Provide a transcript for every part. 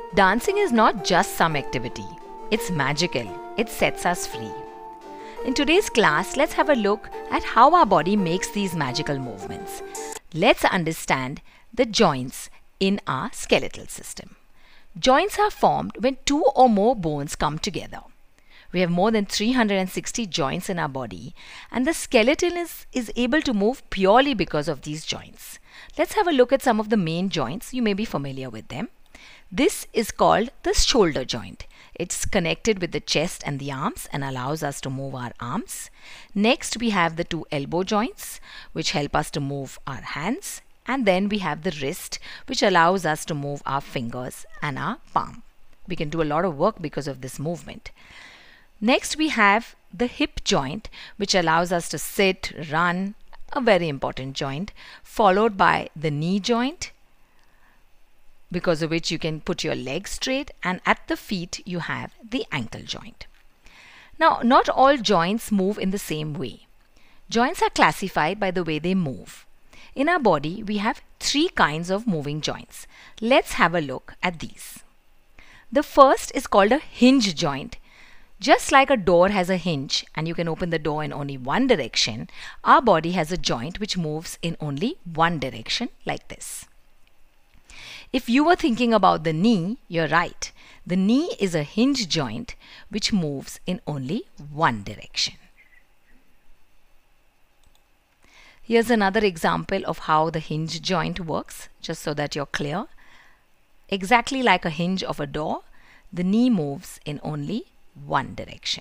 Dancing is not just some activity. It's magical. It sets us free. In today's class, let's have a look at how our body makes these magical movements. Let's understand the joints in our skeletal system. Joints are formed when two or more bones come together. We have more than 360 joints in our body, and the skeleton is able to move purely because of these joints. Let's have a look at some of the main joints. You may be familiar with them. This is called the shoulder joint. It's connected with the chest and the arms and allows us to move our arms. Next, we have the two elbow joints, which help us to move our hands. And then we have the wrist, which allows us to move our fingers and our palm. We can do a lot of work because of this movement. Next, we have the hip joint, which allows us to sit, run, a very important joint, followed by the knee joint, because of which you can put your legs straight, and at the feet you have the ankle joint. Now, not all joints move in the same way. Joints are classified by the way they move. In our body, we have three kinds of moving joints. Let's have a look at these. The first is called a hinge joint. Just like a door has a hinge and you can open the door in only one direction, our body has a joint which moves in only one direction, like this. If you were thinking about the knee, you're right. The knee is a hinge joint which moves in only one direction. Here's another example of how the hinge joint works, just so that you're clear. Exactly like a hinge of a door, the knee moves in only one direction.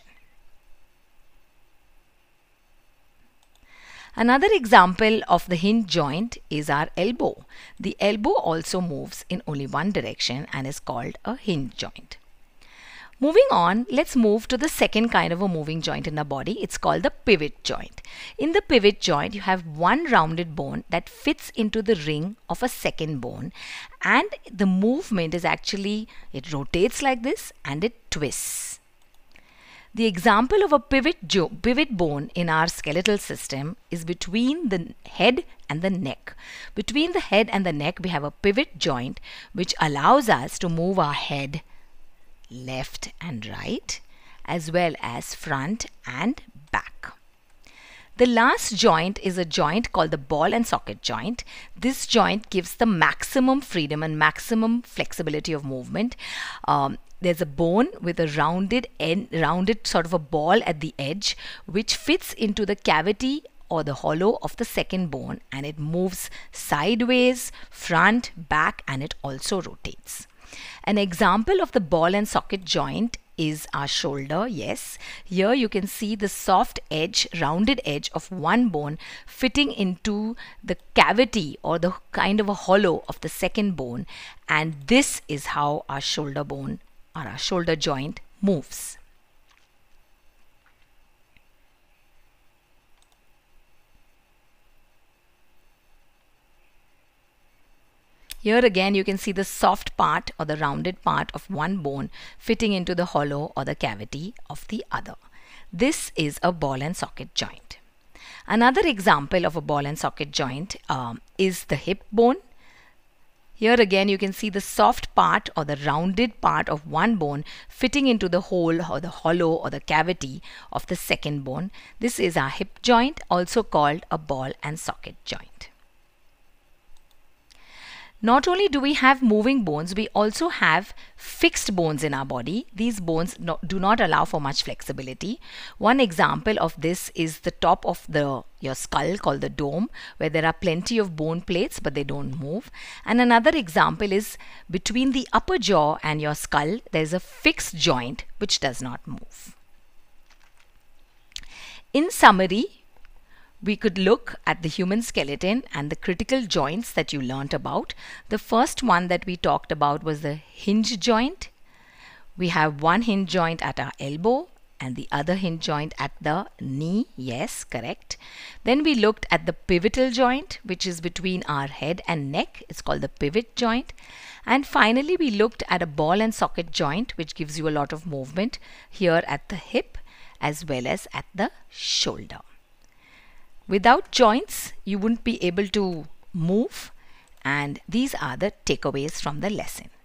Another example of the hinge joint is our elbow. The elbow also moves in only one direction and is called a hinge joint. Moving on, let's move to the second kind of a moving joint in our body. It's called the pivot joint. In the pivot joint, you have one rounded bone that fits into the ring of a second bone, and the movement is actually, it rotates like this and it twists. The example of a pivot bone in our skeletal system is between the head and the neck. Between the head and the neck, we have a pivot joint which allows us to move our head left and right, as well as front and back. The last joint is a joint called the ball and socket joint. This joint gives the maximum freedom and maximum flexibility of movement. There's a bone with a rounded sort of a ball at the edge, which fits into the cavity or the hollow of the second bone, and it moves sideways, front, back, and it also rotates. An example of the ball and socket joint is our shoulder. Yes, here you can see the soft edge, rounded edge of one bone fitting into the cavity or the kind of a hollow of the second bone, and this is how our shoulder bone or our shoulder joint moves. Here again you can see the soft part or the rounded part of one bone fitting into the hollow or the cavity of the other. This is a ball and socket joint. Another example of a ball and socket joint is the hip bone. Here again you can see the soft part or the rounded part of one bone fitting into the hole or the hollow or the cavity of the second bone. This is our hip joint, also called a ball and socket joint. Not only do we have moving bones, we also have fixed bones in our body. These bones do not allow for much flexibility. One example of this is the top of your skull, called the dome, where there are plenty of bone plates but they don't move. And another example is between the upper jaw and your skull, there is a fixed joint which does not move. In summary, we could look at the human skeleton and the critical joints that you learnt about. The first one that we talked about was the hinge joint. We have one hinge joint at our elbow and the other hinge joint at the knee. Yes, correct. Then we looked at the pivotal joint, which is between our head and neck. It's called the pivot joint. And finally, we looked at a ball and socket joint, which gives you a lot of movement here at the hip as well as at the shoulder. Without joints, you wouldn't be able to move, and these are the takeaways from the lesson.